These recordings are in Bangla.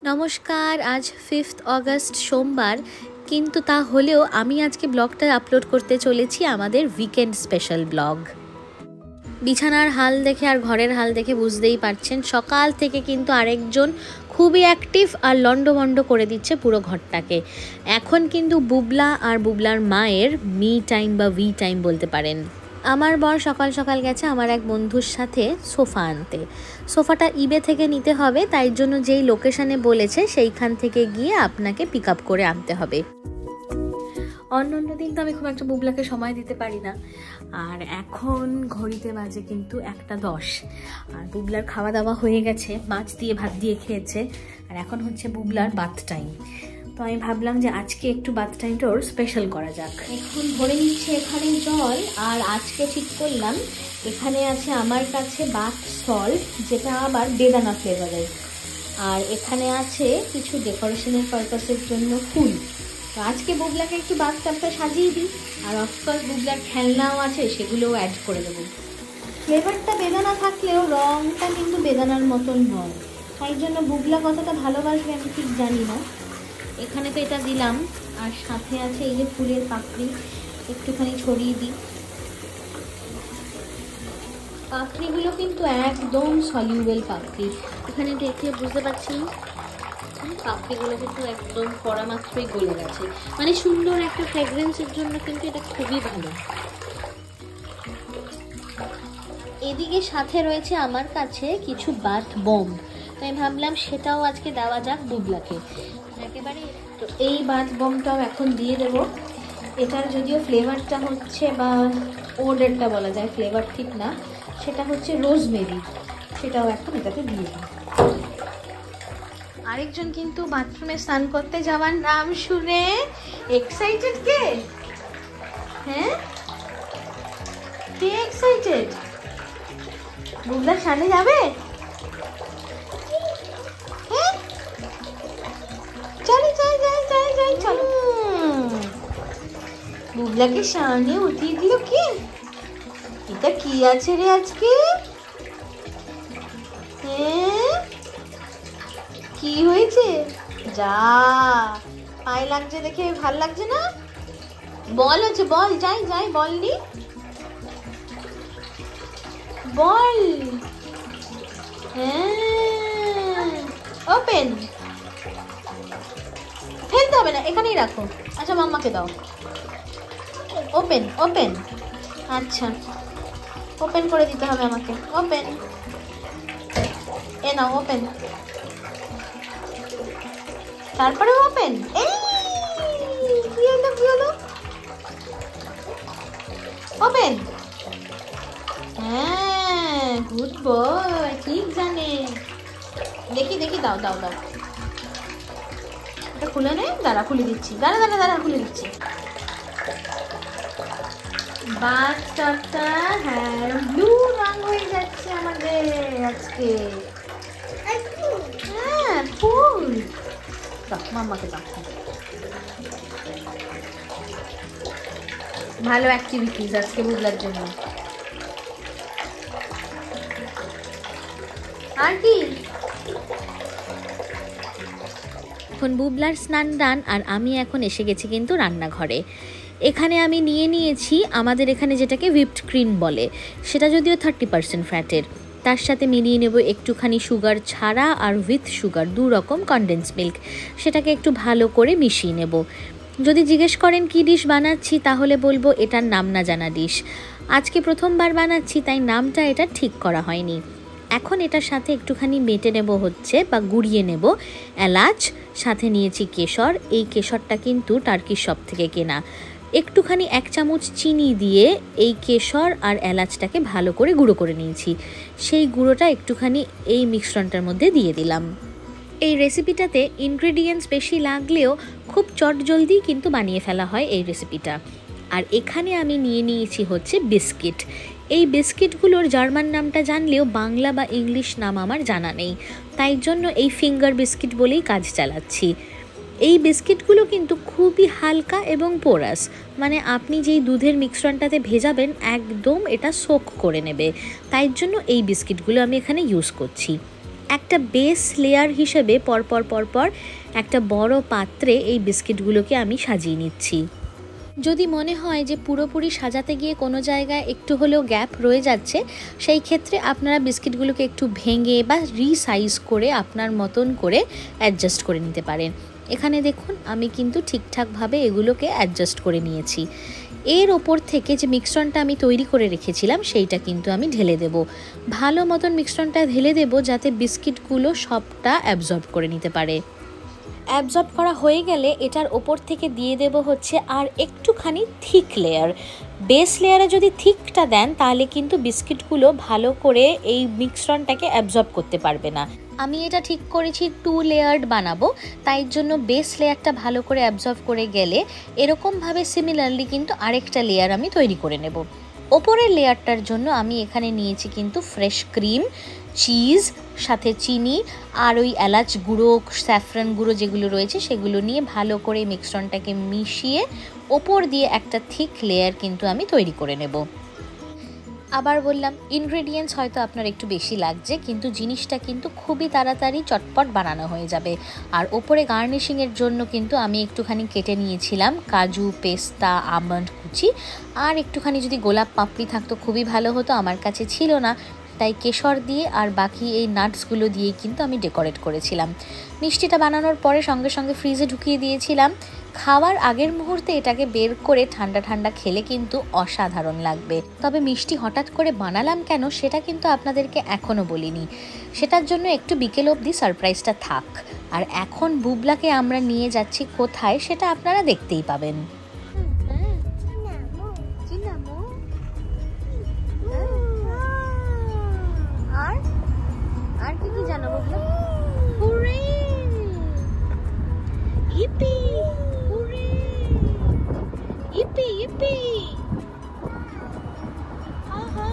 নমস্কার, আজ 5th অগস্ট সোমবার, কিন্তু তা হলেও আমি আজকে ব্লগটা আপলোড করতে চলেছি আমাদের উইকেন্ড স্পেশাল ব্লগ। বিছানার হাল দেখে আর ঘরের হাল দেখে বুঝতেই পারছেন, সকাল থেকে কিন্তু আরেকজন খুবই অ্যাক্টিভ আর লন্ডভন্ড করে দিচ্ছে পুরো ঘরটাকে। এখন কিন্তু বুবলা আর বুবলার মায়ের মি টাইম বা উই টাইম বলতে পারেন। আমার বর সকাল সকাল গেছে আমার এক বন্ধুর সাথে সোফা আনতে। সোফাটা ইবে থেকে নিতে হবে, তাই জন্য যেই লোকেশানে বলেছে সেইখান থেকে গিয়ে আপনাকে পিক আপ করে আনতে হবে। অন্য দিন তো আমি খুব একটা বুবলাকে সময় দিতে পারি না। আর এখন ঘড়িতে বাজে কিন্তু 1:10, আর বুবলার খাওয়া দাওয়া হয়ে গেছে, মাছ দিয়ে ভাত দিয়ে খেয়েছে, আর এখন হচ্ছে বুবলার বাথ টাইম। তো আমি ভাবলাম যে আজকে একটু বাথ টাইমটা ওর স্পেশাল করা যাক। এখন ভরে নিচ্ছে এখানে জল, আর আজকে ঠিক করলাম এখানে আছে আমার কাছে বাথ সল্ট, যেটা আবার বেদানা ফ্লেভারের, আর এখানে আছে কিছু ডেকোরেশনের পারপাসের জন্য ফুল। তো আজকে বুবলাকে একটু বাথটাবটা সাজিয়ে দিই, আর অফকোর্স বুবলার খেলনাও আছে, সেগুলোও অ্যাড করে দেবো। ফ্লেভারটা বেদানা থাকলেও রঙটা কিন্তু বেদানার মতন নয়, তাই জন্য বুবলা কতটা ভালোবাসবে আমি ঠিক জানি না। এখানে তো এটা দিলাম, আর সাথে আছে এই যে ফুলের পাপড়ি, একটুখানি ছড়িয়ে দিই। পাপড়িগুলো কিন্তু একদম সলিউবেল পাপড়ি, এখানে দেখে বুঝতে পারছি পাপড়িগুলো কিন্তু একদম পড়া মাত্রই গলে গেছে, মানে সুন্দর একটা ফ্রেগ্রেন্সের জন্য কিন্তু এটা খুবই ভালো। এদিকে সাথে রয়েছে আমার কাছে কিছু বাথ বম্ব, তো আমি ভাবলাম সেটাও আজকে দেওয়া যাক বুবলাকে একেবারে। তো এই বাথ বম্বটাও এখন দিয়ে দেব। এটার যদিও ফ্লেভারটা হচ্ছে, বা ওডারটা বলা যায়, ফ্লেভার ঠিক না, সেটা হচ্ছে রোজমেরি, সেটাও এখন এটাতে দিয়ে দিই। আরেকজন কিন্তু বাথরুমে স্নান করতে যাওয়ার নাম শুনে এক্সাইটেড। কে? হ্যাঁ, কে এক্সাইটেড? বুবলার সামনে যাবে? হ্যাঁ, চলো যাই যাই যাই যাই চলো। বুবলাকে সামনে উঠিয়ে দিল কি? এটা কি আছে রে আজকে? হ্যাঁ, কি হয়েছে? যা পায়ে লাগছে দেখে ভাল লাগছে না? বল হচ্ছে, বল, যাই যাই, বল নি, বল। হ্যাঁ, ওপেন, ফেলতে হবে না, এখানেই রাখো। আচ্ছা, মাম্মাকে দাও। ওপেন ওপেন, আচ্ছা ওপেন করে দিতে হবে আমাকে। ওপেন, এ নাও ওপেন, তারপরে ওপেন। এই কি হলো, কি হলো? ওপেন। হ্যাঁ, গুড বয়, ঠিক জানে। দেখি দেখি, দাও দাও দাও, এটা খুলে নে। দাঁড়া, খুলে দিচ্ছি, দাঁড়া দাঁড়া দাঁড়া, খুলে দিচ্ছি। বাথটাবটা হ্যাঁ ব্লু রং হয়ে যাচ্ছে আমাদের আজকে। হ্যাঁ, ফুল দাও, মাম্মাকে দাও। ভালো অ্যাক্টিভিটিস আজকে বুবলার জন্য। আর কি? এখন বুবলার স্নান দান, আর আমি এখন এসে গেছি কিন্তু রান্নাঘরে। এখানে আমি নিয়ে নিয়েছি আমাদের এখানে যেটাকে হুইপড ক্রিম বলে, সেটা যদিও 30% ফ্যাটের। তার সাথে মিলিয়ে নেব একটুখানি সুগার ছাড়া আর উইথ সুগার, 2 রকম কনডেন্স মিল্ক, সেটাকে একটু ভালো করে মিশিয়ে নেব। যদি জিজ্ঞেস করেন কি ডিশ বানাচ্ছি, তাহলে বলবো এটার নাম না জানা ডিশ। আজকে প্রথমবার বানাচ্ছি, তাই নামটা এটা ঠিক করা হয়নি। এখন এটার সাথে একটুখানি বেটে নেব হচ্ছে বা গুঁড়িয়ে নেব এলাচ, সাথে নিয়েছি কেশর। এই কেশরটা কিন্তু টার্কির শপ থেকে কেনা। একটুখানি 1 চামচ চিনি দিয়ে এই কেশর আর এলাচটাকে ভালো করে গুঁড়ো করে নিয়েছি। সেই গুঁড়োটা একটুখানি এই মিশ্রণটার মধ্যে দিয়ে দিলাম। এই রেসিপিটাতে ইনগ্রেডিয়েন্টস বেশি লাগলেও খুব চটজলদি কিন্তু বানিয়ে ফেলা হয় এই রেসিপিটা। আর এখানে আমি নিয়ে নিয়েছি হচ্ছে বিস্কিট। এই বিস্কিটগুলোর জার্মান নামটা জানলেও বাংলা বা ইংলিশ নাম আমার জানা নেই, তাই জন্য এই ফিঙ্গার বিস্কিট বলেই কাজ চালাচ্ছি। এই বিস্কিটগুলো কিন্তু খুবই হালকা এবং পোরাস, মানে আপনি যেই দুধের মিশ্রণটাতে ভেজাবেন একদম এটা সোক করে নেবে, তাই জন্য এই বিস্কিটগুলো আমি এখানে ইউজ করছি। একটা বেস লেয়ার হিসেবে পরপর একটা বড় পাত্রে এই বিস্কিটগুলোকে আমি সাজিয়ে নিচ্ছি। যদি মনে হয় যে পুরোপুরি সাজাতে গিয়ে কোনো জায়গায় একটু হলেও গ্যাপ রয়ে যাচ্ছে, সেই ক্ষেত্রে আপনারা বিস্কিটগুলোকে একটু ভেঙে বা রিসাইজ করে আপনার মতন করে অ্যাডজাস্ট করে নিতে পারেন। এখানে দেখুন আমি কিন্তু ঠিকঠাকভাবে এগুলোকে অ্যাডজাস্ট করে নিয়েছি। এর ওপর থেকে যে মিশ্রণটা আমি তৈরি করে রেখেছিলাম সেইটা কিন্তু আমি ঢেলে দেব। ভালো মতন মিশ্রণটা ঢেলে দেব যাতে বিস্কিটগুলো সবটা অ্যাবজর্ব করে নিতে পারে। অ্যাবজর্ব করা হয়ে গেলে এটার ওপর থেকে দিয়ে দেব হচ্ছে আর একটুখানি থিক লেয়ার। বেস লেয়ারে যদি থিকটা দেন তাহলে কিন্তু বিস্কিটগুলো ভালো করে এই মিশ্রণটাকে অ্যাবজর্ব করতে পারবে না। আমি এটা ঠিক করেছি 2 লেয়ার্ড বানাবো, তাই জন্য বেস লেয়ারটা ভালো করে অ্যাবজর্ব করে গেলে এরকমভাবে সিমিলারলি কিন্তু আরেকটা লেয়ার আমি তৈরি করে নেব। ওপরের লেয়ারটার জন্য আমি এখানে নিয়েছি কিন্তু ফ্রেশ ক্রিম, চিজ, সাথে চিনি আর ওই এলাচ গুঁড়ো, স্যাফরান গুঁড়ো যেগুলো রয়েছে সেগুলো নিয়ে ভালো করে মিশ্রণটাকে মিশিয়ে ওপর দিয়ে একটা থিক লেয়ার কিন্তু আমি তৈরি করে নেব। আবার বললাম ইনগ্রেডিয়েন্টস হয়তো আপনার একটু বেশি লাগছে, কিন্তু জিনিসটা কিন্তু খুবই তাড়াতাড়ি চটপট বানানো হয়ে যাবে। আর ওপরে গার্নিশিংয়ের জন্য কিন্তু আমি একটুখানি কেটে নিয়েছিলাম কাজু, পেস্তা, আমন্ড কুচি, আর একটুখানি যদি গোলাপ পাপড়ি থাকতো খুবই ভালো হতো, আমার কাছে ছিল না, তাই কেশর দিয়ে আর বাকি এই নাটসগুলো দিয়েই কিন্তু আমি ডেকোরেট করেছিলাম। মিষ্টিটা বানানোর পরে সঙ্গে সঙ্গে ফ্রিজে ঢুকিয়ে দিয়েছিলাম। খাওয়ার আগের মুহূর্তে এটাকে বের করে ঠান্ডা ঠান্ডা খেলে কিন্তু অসাধারণ লাগবে। তবে মিষ্টি হঠাৎ করে বানালাম কেন সেটা কিন্তু আপনাদেরকে এখনও বলিনি, সেটার জন্য একটু বিকেল অবধি সারপ্রাইজটা থাক। আর এখন বুবলাকে আমরা নিয়ে যাচ্ছি কোথায় সেটা আপনারা দেখতেই পাবেন। আর কি কি জানো Bubla? Hurray! Yippee! Hurray! Yippee yippee! আহা!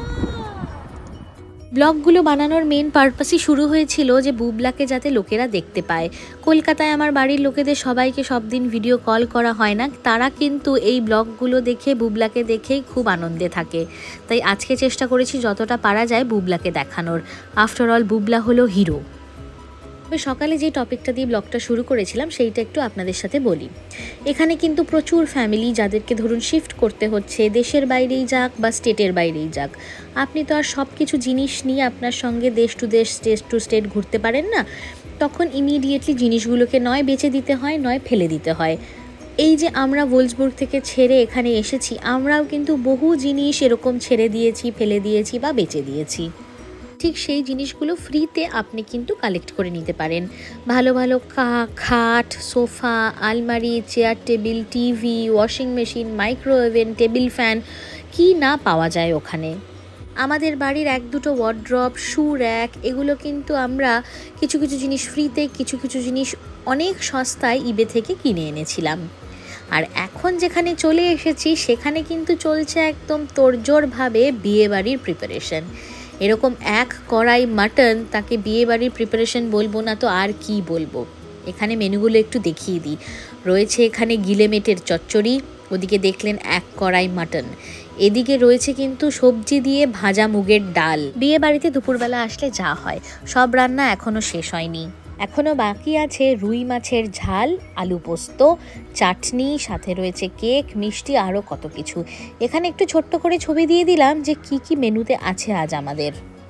ব্লগগুলো বানানোর মেন পারপাসই শুরু হয়েছিল যে বুবলাকে যাতে লোকেরা দেখতে পায়। কলকাতায় আমার বাড়ির লোকেদের সবাইকে সব দিন ভিডিও কল করা হয় না, তারা কিন্তু এই ব্লগগুলো দেখে বুবলাকে দেখেই খুব আনন্দে থাকে। তাই আজকে চেষ্টা করেছি যতটা পারা যায় বুবলাকে দেখানোর। আফটার অল বুবলা হলো হিরো। তবে সকালে যে টপিকটা দিয়ে ব্লগটা শুরু করেছিলাম সেইটা একটু আপনাদের সাথে বলি। এখানে কিন্তু প্রচুর ফ্যামিলি যাদেরকে ধরুন শিফট করতে হচ্ছে, দেশের বাইরেই যাক বা স্টেটের বাইরেই যাক, আপনি তো আর সব কিছু জিনিস নিয়ে আপনার সঙ্গে দেশ টু দেশ, স্টেট টু স্টেট ঘুরতে পারেন না। তখন ইমিডিয়েটলি জিনিসগুলোকে নয় বেচে দিতে হয়, নয় ফেলে দিতে হয়। এই যে আমরা ভোলসবুর্গ থেকে ছেড়ে এখানে এসেছি, আমরাও কিন্তু বহু জিনিস এরকম ছেড়ে দিয়েছি, ফেলে দিয়েছি বা বেচে দিয়েছি। ঠিক সেই জিনিসগুলো ফ্রিতে আপনি কিন্তু কালেক্ট করে নিতে পারেন। ভালো ভালো খাট, সোফা, আলমারি, chair table, TV, washing machine, micro oven, table fan, কি না পাওয়া যায় ওখানে। আমাদের বাড়ির 1-2টো ওয়ার্ড্রপ, শু র্যাক, এগুলো কিন্তু আমরা কিছু কিছু জিনিস ফ্রিতে, কিছু কিছু জিনিস অনেক সস্তায় ইবে থেকে কিনে এনেছিলাম। আর এখন যেখানে চলে এসেছি সেখানে কিন্তু চলছে একদম তোড়জোড়ভাবে বিয়েবাড়ির প্রিপারেশন। এরকম এক কড়াই মাটন, তাকে বিয়েবাড়ির প্রিপারেশন বলবো না তো আর কি বলবো। এখানে মেনুগুলো একটু দেখিয়ে দিই। রয়েছে এখানে গিলেমেটের চচ্চড়ি, ওদিকে দেখলেন এক কড়াই মাটন, এদিকে রয়েছে কিন্তু সবজি দিয়ে ভাজা মুগের ডাল। বিয়ে বাড়িতে দুপুরবেলা আসলে যা হয়, সব রান্না এখনও শেষ হয়নি। এখনও বাকি আছে রুই মাছের ঝাল, আলু পোস্ত, চাটনি, সাথে রয়েছে কেক, মিষ্টি, আরও কত কিছু। এখানে একটু ছোট্ট করে ছবি দিয়ে দিলাম যে কি কি মেনুতে আছে আজ আমাদের।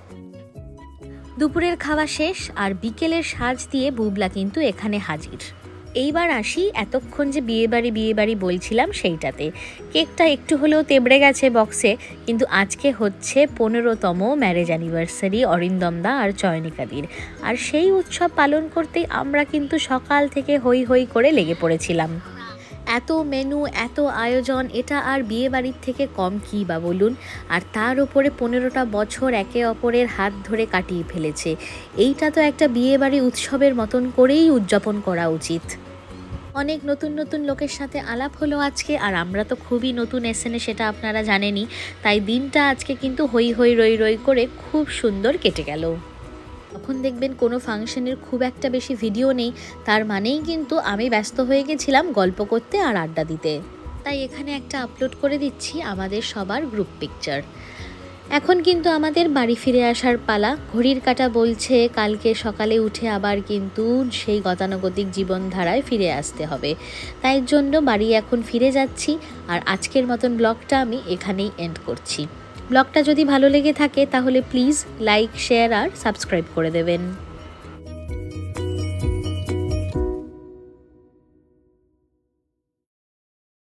দুপুরের খাওয়া শেষ আর বিকেলের সাজ দিয়ে বুবলা কিন্তু এখানে হাজির। এইবার আসি এতক্ষণ যে বিয়েবাড়ি বলছিলাম সেইটাতে। কেকটা একটু হলেও তেবড়ে গেছে বক্সে, কিন্তু আজকে হচ্ছে 15তম ম্যারেজ অ্যানিভার্সারি অরিন্দমদা আর চয়নিকাদির। আর সেই উৎসব পালন করতেই আমরা কিন্তু সকাল থেকে হই হই করে লেগে পড়েছিলাম। এত মেনু, এত আয়োজন, এটা আর বিয়ে বাড়ির থেকে কম কী বা বলুন। আর তার উপরে 15টা বছর একে অপরের হাত ধরে কাটিয়ে ফেলেছে। এইটা তো একটা বিয়ে বাড়ি উৎসবের মতন করেই উদযাপন করা উচিত। অনেক নতুন নতুন লোকের সাথে আলাপ হলো আজকে, আর আমরা তো খুবই নতুন এসেনে, সেটা আপনারা জানেনই। তাই দিনটা আজকে কিন্তু হই হই রই রই করে খুব সুন্দর কেটে গেল। তখন দেখবেন কোনো ফাংশনের খুব একটা বেশি ভিডিও নেই, তার মানেই কিন্তু আমি ব্যস্ত হয়ে গেছিলাম গল্প করতে আর আড্ডা দিতে। তাই এখানে একটা আপলোড করে দিচ্ছি আমাদের সবার গ্রুপ পিকচার। এখন কিন্তু আমাদের বাড়ি ফিরে আসার পালা। ঘড়ির কাঁটা বলছে কালকে সকালে উঠে আবার কিন্তু সেই গতানুগতিক জীবনধারায় ফিরে আসতে হবে। তাই জন্য বাড়ি এখন ফিরে যাচ্ছি। আর আজকের মতন ব্লগটা আমি এখানেই এন্ড করছি। ব্লগটা যদি ভালো লেগে থাকে তাহলে প্লিজ লাইক, শেয়ার আর সাবস্ক্রাইব করে দেবেন।